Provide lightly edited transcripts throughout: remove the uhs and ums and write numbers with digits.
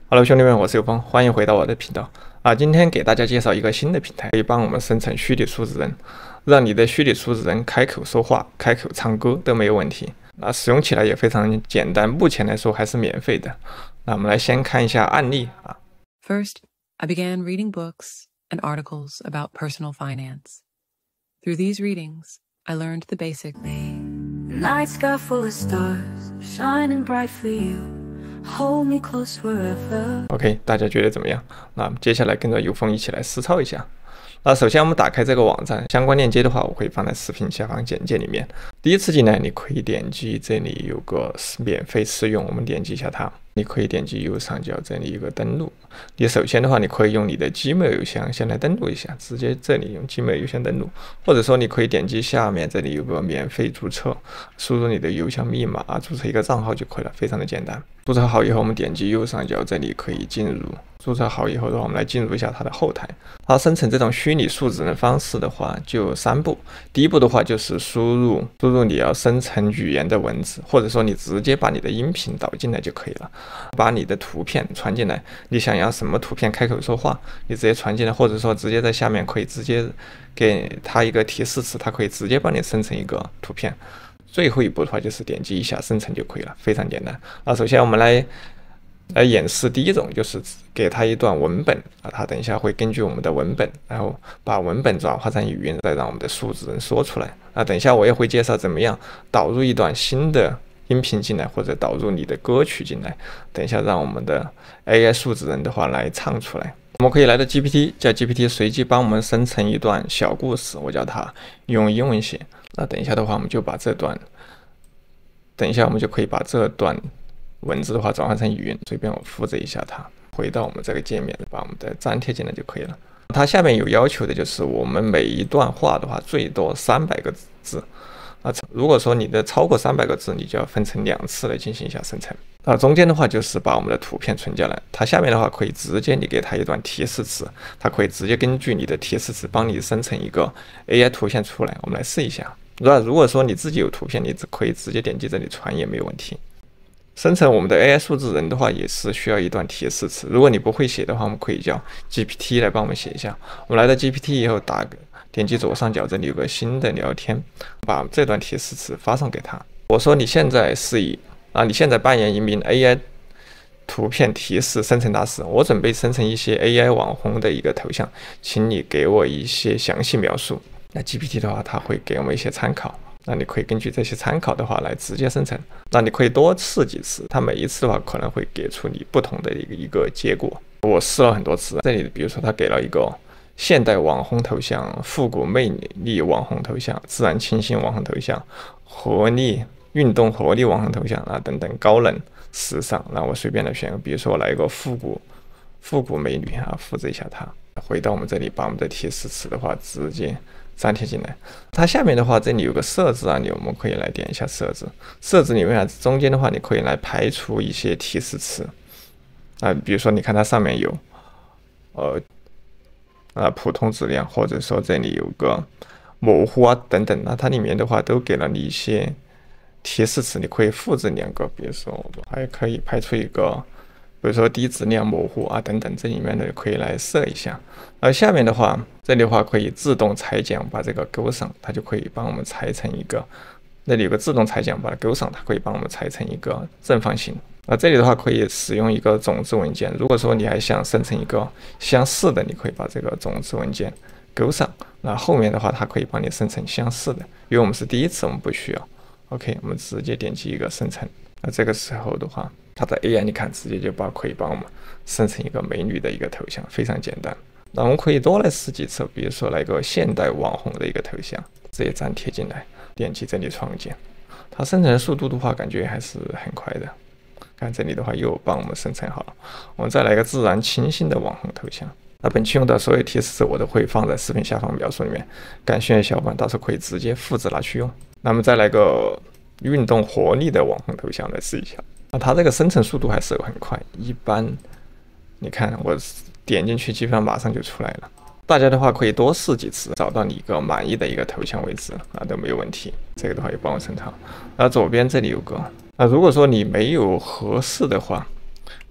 Hello，兄弟们，我是有风，欢迎回到我的频道今。今天给大家介绍一个新的平台，可以帮我们生成虚拟数字人，让你的虚拟数字人开口说话、开口唱歌都没有问题。使用起来也非常简单，目前来说还是免费的。那我们来先看一下案例啊。 First, I began reading books and articles about personal finance. Through these readings, I learned the basic. The night sky full of stars, shining bright for you.Hold me close forever. OK， 大家觉得怎么样？那接下来跟着有风一起来实操一下。那首先我们打开这个网站，相关链接的话，我会放在视频下方简介里面。第一次进来，你可以点击这里有个免费试用，我们点击一下它。你可以点击右上角这里有个登录。你首先的话，你可以用你的 Gmail 邮箱先来登录一下，直接这里用 Gmail 邮箱登录，或者说你可以点击下面这里有个免费注册，输入你的邮箱密码，注册一个账号就可以了，非常的简单。注册好以后，我们点击右上角这里可以进入。注册好以后的话，我们来进入一下它的后台。它生成这种虚拟数字人方式的话，就3步。第一步的话就是输入你要生成语言的文字，或者说你直接把你的音频导进来就可以了。把你的图片传进来，你想要什么图片开口说话，你直接传进来，或者说直接在下面可以直接给它一个提示词，它可以直接帮你生成一个图片。最后一步的话就是点击一下生成就可以了，非常简单。首先我们来演示第一种，就是给它一段文本它等一下会根据我们的文本，然后把文本转化成语音，再让我们的数字人说出来。等一下我也会介绍怎么样导入一段新的音频进来，或者导入你的歌曲进来。等一下让我们的 AI 数字人的话来唱出来。我们可以来到 GPT， 叫 GPT 随机帮我们生成一段小故事，我叫它用英文写。等一下的话，我们就把这段，等一下我们就可以把这段文字的话转换成语音，随便我复制一下它，回到我们这个界面，把我们的粘贴进来就可以了。它下面有要求的就是我们每一段话的话最多300个字。如果说你的超过300个字，你就要分成2次来进行一下生成。中间的话就是把我们的图片存下来，它下面的话可以直接你给它一段提示词，它可以直接根据你的提示词帮你生成一个 AI 图片出来。我们来试一下。如果说你自己有图片，你可以直接点击这里传也没有问题。生成我们的 AI 数字人的话，也是需要一段提示词。如果你不会写的话，我们可以叫 GPT 来帮我们写一下。我们来到 GPT 以后，点击左上角这里有个新的聊天，把这段提示词发送给他。我说你现在你现在扮演一名 AI 图片提示生成大师，我准备生成一些 AI 网红的一个头像，请你给我一些详细描述。那 GPT 的话，它会给我们一些参考。那你可以根据这些参考的话来直接生成。那你可以多试几次，它每一次的话可能会给出你不同的一个结果。我试了很多次，这里比如说它给了一个现代网红头像、复古魅力网红头像、自然清新网红头像、运动活力网红头像等等，高冷时尚。那我随便的选，比如说我来一个复古美女复制一下它，回到我们这里，把我们的提示词的话直接粘贴进来。它下面的话这里有个设置按钮，我们可以来点一下设置。设置里面中间的话你可以来排除一些提示词比如说你看它上面有普通质量，或者说这里有个模糊等等，那它里面的话都给了你一些提示词，你可以复制2个，比如说还可以排除一个，比如说低质量、模糊等等，这里面的可以来设一下。而下面的话，这里的话可以自动裁剪，把这个勾上，它就可以帮我们裁成一个。那里有个自动裁剪，把它勾上，它可以帮我们裁成一个正方形。这里的话可以使用一个种子文件，如果说你还想生成一个相似的，你可以把这个种子文件勾上。那后面的话它可以帮你生成相似的，因为我们是第一次，我们不需要。OK， 我们直接点击一个生成。这个时候的话，它的 AI 你看直接就可以帮我们生成一个美女的一个头像，非常简单。那我们可以多来试几次，比如说来个现代网红的一个头像，直接粘贴进来，点击这里创建。它生成的速度的话，感觉还是很快的。看这里的话，又帮我们生成好了。我们再来个自然清新的网红头像。本期用的所有提示词我都会放在视频下方描述里面，感兴趣的小伙伴到时候可以直接复制拿去用。那么再来个运动活力的网红头像来试一下。它这个生成速度还是很快，一般你看我点进去基本上马上就出来了。大家的话可以多试几次，找到你一个满意的一个头像为止，都没有问题。这个的话也帮我生成。左边这里有个，如果说你没有合适的话，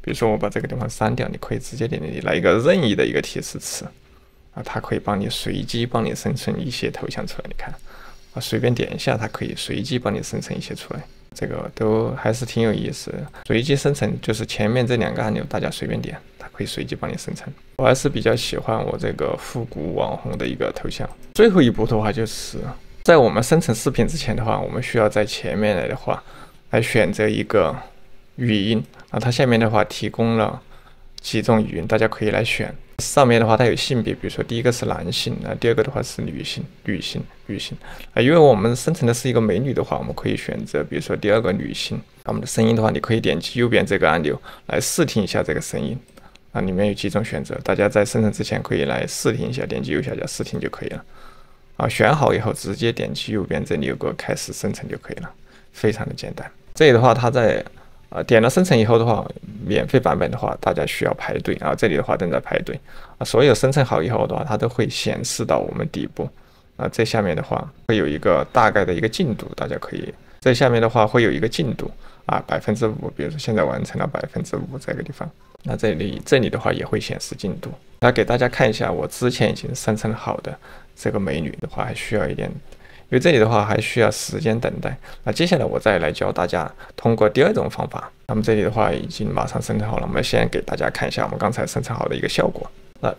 比如说我把这个地方删掉，你可以直接点击来一个任意的一个提示词啊，它可以帮你随机帮你生成一些头像出来。你看啊，随便点一下，它可以随机帮你生成一些出来。这个都还是挺有意思的。随机生成就是前面这2个按钮，大家随便点，它可以随机帮你生成。我还是比较喜欢我这个复古网红的一个头像。最后一步的话，就是在我们生成视频之前的话，我们需要在前面来的话，来选择一个语音啊，它下面的话提供了几种语音，大家可以来选。上面的话它有性别，比如说第一个是男性啊，第二个的话是女性啊。因为我们生成的是一个美女的话，我们可以选择比如说第2个女性。我们的声音的话，你可以点击右边这个按钮来试听一下这个声音啊，里面有几种选择，大家在生成之前可以来试听一下，点击右下角试听就可以了啊。选好以后直接点击右边这里有个开始生成就可以了，非常的简单。这里的话它在点了生成以后的话，免费版本的话，大家需要排队啊。这里的话正在排队啊。所有生成好以后的话，它都会显示到我们底部啊。这下面的话会有一个大概的一个进度，大家可以这下面的话会有一个进度啊，5%，比如说现在完成了5%这个地方。那这里的话也会显示进度。那给大家看一下我之前已经生成好的这个美女的话，还需要一点。因为这里的话还需要时间等待，那接下来我再来教大家通过第2种方法。那么这里的话已经马上生成好了，我们先给大家看一下我们刚才生成好的一个效果。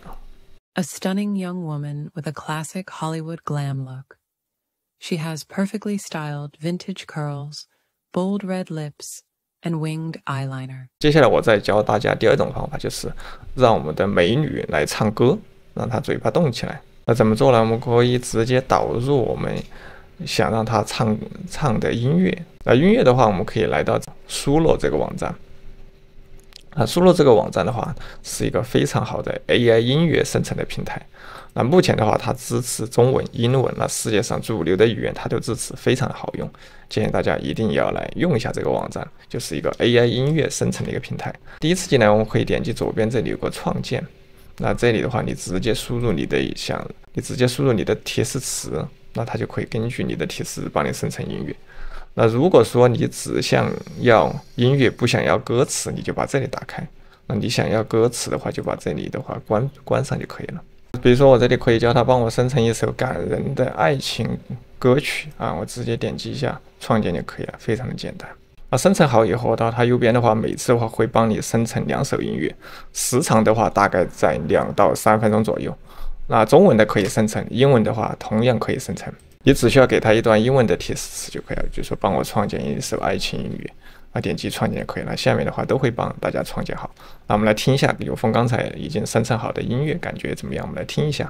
A stunning young woman with a classic Hollywood glam look. She has perfectly styled vintage curls, bold red lips, and winged eyeliner. 接下来我再教大家第2种方法，就是让我们的美女来唱歌，让她嘴巴动起来。那怎么做呢？我们可以直接导入我们想让它唱的音乐。那音乐的话，我们可以来到苏洛这个网站。苏洛这个网站的话，是一个非常好的 AI 音乐生成的平台。那目前的话，它支持中文、英文，那世界上主流的语言它都支持，非常好用。建议大家一定要来用一下这个网站，就是一个 AI 音乐生成的一个平台。第一次进来，我们可以点击左边这里有个创建。那这里的话，你直接输入你的提示词，那它就可以根据你的提示帮你生成音乐。那如果说你只想要音乐不想要歌词，你就把这里打开。那你想要歌词的话，就把这里的话关上就可以了。比如说我这里可以叫它帮我生成一首感人的爱情歌曲啊，我直接点击一下创建就可以了，非常的简单。生成好以后，到它右边的话，每次的话会帮你生成2首音乐，时长的话大概在2到3分钟左右。那中文的可以生成，英文的话同样可以生成。你只需要给它一段英文的提示词就可以了，就是说帮我创建一首爱情音乐啊，点击创建就可以了。下面的话都会帮大家创建好。那我们来听一下有风刚才已经生成好的音乐，感觉怎么样？我们来听一下。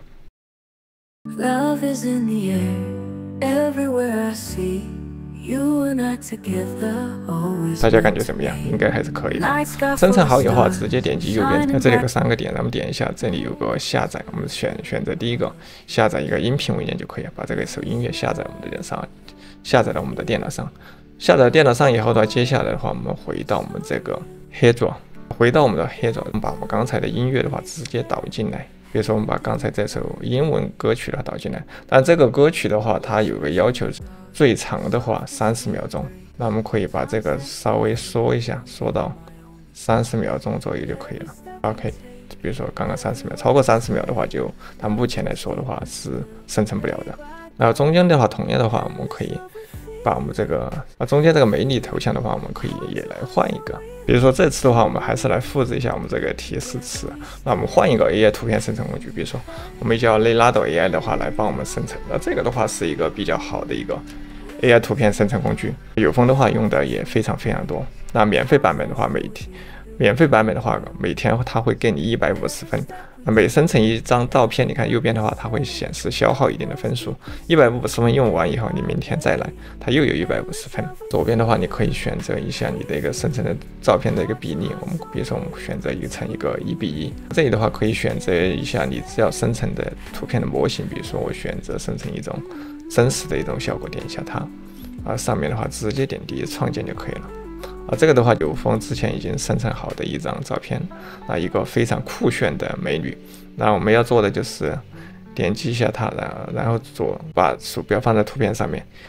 Love is in the air, everywhere I see you and I together, always. 大家感觉怎么样？应该还是可以的。生成好以后直接点击右边，这里有个3个点，咱们点一下，这里有个下载，我们选择第一个，下载一个音频文件就可以了，把这个首音乐下载我们的电脑上，下载到我们的电脑上。下载电脑上以后的话，接下来的话，我们回到我们这个 Header， 回到我们的 Header， 我们把我们刚才的音乐的话直接导进来。比如说我们把刚才这首英文歌曲的话导进来，但这个歌曲的话，它有个要求，最长的话30秒钟。那我们可以把这个稍微缩一下，缩到30秒钟左右就可以了。OK， 比如说刚刚30秒，超过30秒的话就，它目前来说的话是生成不了的。然后中间的话，同样的话，我们可以把我们这个中间这个美女头像的话，我们可以也来换一个。比如说这次的话，我们还是来复制一下我们这个提示词。那我们换一个 AI 图片生成工具，比如说我们叫 Leonardo AI 的话来帮我们生成。那这个的话是一个比较好的一个 AI 图片生成工具，有风的话用的也非常多。那免费版本的话，每天它会给你150分。每生成一张照片，你看右边的话，它会显示消耗一定的分数。150分用完以后，你明天再来，它又有150分。左边的话，你可以选择一下你的一个生成的照片的一个比例。比如说我们选择一个1:1。这里的话可以选择一下你只要生成的图片的模型，比如说我选择生成一种真实的一种效果，点一下它，上面的话直接点击创建就可以了。这个的话，有风之前已经生成好的一张照片，一个非常酷炫的美女。那我们要做的就是点击一下它，然后把鼠标放在图片上面，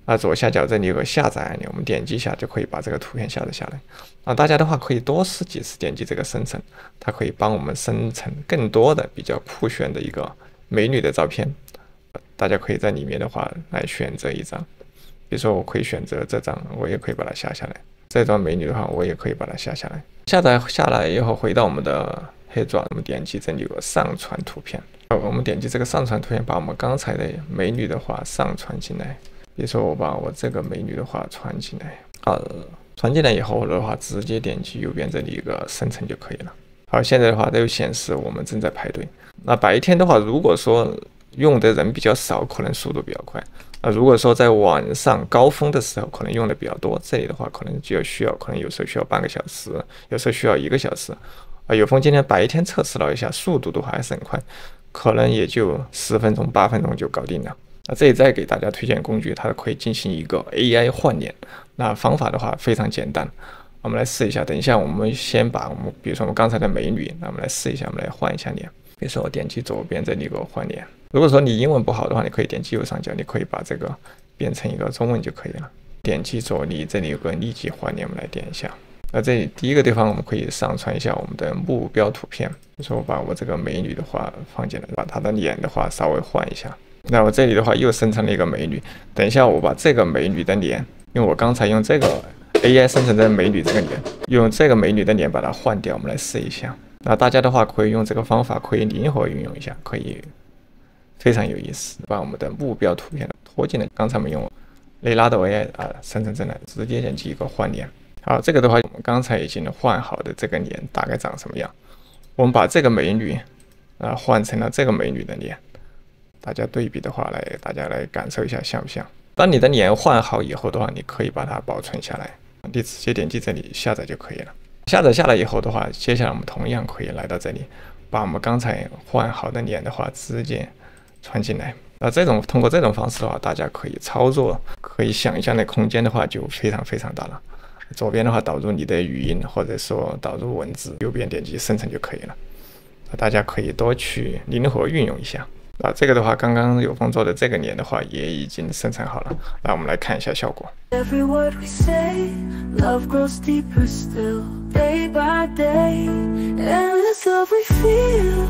左下角这里有个下载按钮，我们点击一下就可以把这个图片下载下来。大家的话可以多试几次点击这个生成，它可以帮我们生成更多的比较酷炫的一个美女的照片。大家可以在里面的话来选择一张，比如说我可以选择这张，我也可以把它下下来。这张美女的话，我也可以把它下下来。下载下来以后，回到我们的黑爪，我们点击这里有个上传图片。我们点击这个上传图片，把我们刚才的美女的话上传进来。比如说我把我这个美女的话传进来，传进来以后的话，直接点击右边这里一个生成就可以了。好，现在的话都显示我们正在排队。那白天的话，如果说用的人比较少，可能速度比较快。如果说在晚上高峰的时候，可能用的比较多，这里的话可能就需要，可能有时候需要半个小时，有时候需要1个小时。有风今天白天测试了一下，速度的话还是很快，可能也就10分钟、8分钟就搞定了。这里再给大家推荐工具，它可以进行一个 AI 换脸。那方法的话非常简单，我们来试一下。等一下我们先把比如说我们刚才的美女，那我们来试一下，我们来换一下脸。比如说我点击左边这里一个换脸。如果说你英文不好的话，你可以点击右上角，你可以把这个变成一个中文就可以了。点击左里这里有个立即换脸，我们来点一下。这里第一个地方我们可以上传一下我们的目标图片。比如说我把我这个美女的话放进来，把她的脸的话稍微换一下。那我这里的话又生成了一个美女。等一下我把这个美女的脸，因为我刚才用这个 AI 生成的美女这个脸，用这个美女的脸把它换掉，我们来试一下。那大家的话可以用这个方法，可以灵活运用一下，可以非常有意思。把我们的目标图片拖进来，刚才我们用雷拉的 AI 生成进来，直接点击一个换脸。好，这个的话我们刚才已经换好的这个脸大概长什么样？我们把这个美女换成了这个美女的脸，大家对比的话大家来感受一下像不像？当你的脸换好以后的话，你可以把它保存下来，你直接点击这里下载就可以了。下载下来以后的话，接下来我们同样可以来到这里，把我们刚才换好的脸的话直接传进来。通过这种方式的话，大家可以操作，可以想象的空间的话就非常非常大了。左边的话导入你的语音，或者说导入文字，右边点击生成就可以了。大家可以多去灵活运用一下。这个的话，刚刚有风做的这个脸的话也已经生成好了。那我们来看一下效果。Every word we say, love grows deeper still, day by day, endless love we feel,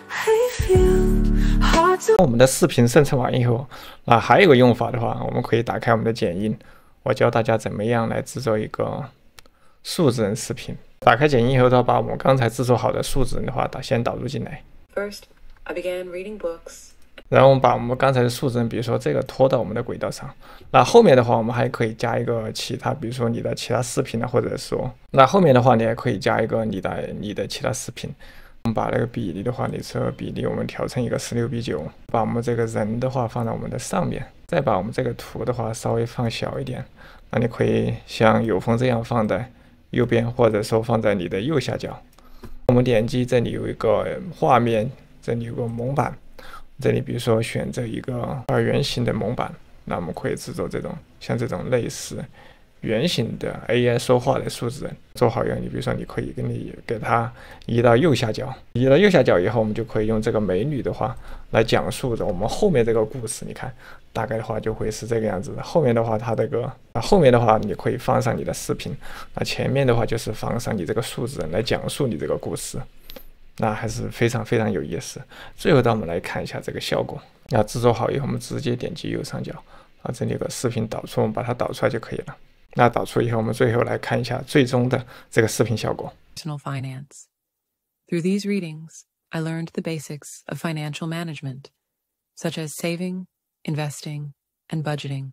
I feel, hard to。我们的视频生成完以后，还有一个用法的话，我们可以打开我们的剪映，我教大家怎么样来制作一个数字人视频。打开剪映以后的话，把我们刚才制作好的数字人的话先导入进来。 First, I began reading books. 然后我们把我们刚才的数字人，比如说这个拖到我们的轨道上。那后面的话，我们还可以加一个其他，比如说你的其他视频或者说，那后面的话你还可以加一个你的其他视频。我们把那个比例的话，你这个比例我们调成一个16:9，把我们这个人的话放到我们的上面，再把我们这个图的话稍微放小一点。那你可以像有风这样放在右边，或者说放在你的右下角。我们点击这里有一个画面，这里有个蒙版，这里比如说选择一个圆形的蒙版，那我们可以制作像这种类似圆形的 AI 说话的数字人。做好以后，你比如说你可以给它移到右下角，移到右下角以后，我们就可以用这个美女的话来讲述着我们后面这个故事。你看，大概的话就会是这个样子的。后面的话，后面的话你可以放上你的视频，前面的话就是放上你这个数字人来讲述你这个故事。那还是非常非常有意思。最后，我们来看一下这个效果。制作好以后，我们直接点击右上角，这里有个视频导出，我们把它导出来就可以了。那导出以后，我们最后来看一下最终的这个视频效果。 Personal finance. Through these readings, I learned the basics of financial management, such as saving, investing, and budgeting.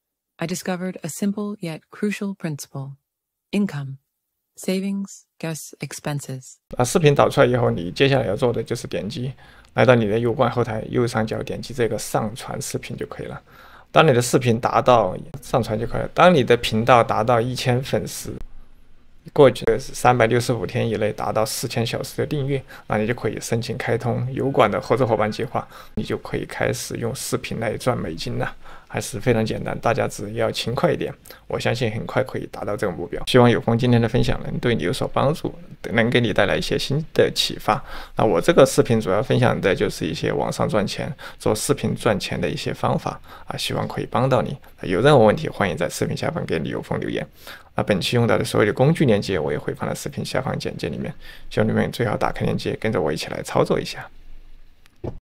I discovered a simple yet crucial principle: income, savings, gas expenses. 视频导出来以后，你接下来要做的就是点击来到你的油管后台右上角，点击这个上传视频就可以了。当你的视频达到上传就可以了。当你的频道达到1000粉丝，过去的365天以内达到4000小时的订阅，那你就可以申请开通油管的合作伙伴计划，你就可以开始用视频来赚美金了。 还是非常简单，大家只要勤快一点，我相信很快可以达到这个目标。希望有风今天的分享能对你有所帮助，能给你带来一些新的启发。那我这个视频主要分享的就是一些网上赚钱、做视频赚钱的一些方法希望可以帮到你。有任何问题，欢迎在视频下方给有风留言。那本期用到的所有的工具链接，我也会放在视频下方简介里面，希望你们最好打开链接，跟着我一起来操作一下。